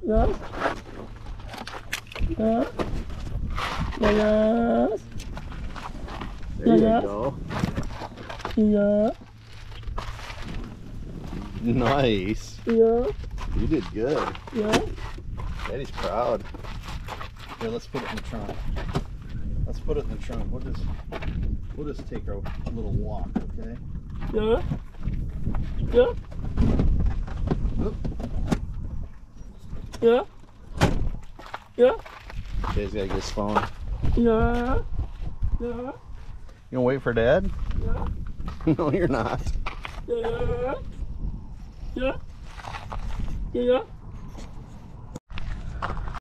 Yes. Yeah. Yes. There you Yes. go. Yeah. Nice. Yeah. You did good. Yeah. Daddy's proud. Here, let's put it in the trunk. Let's put it in the trunk. We'll just take our little walk, okay? Yeah. Yeah. Oop. Yeah. Yeah. Daddy's gotta get his phone. Yeah. Yeah. You gonna wait for Dad? Yeah. No, you're not. Yeah. Yeah. Yeah.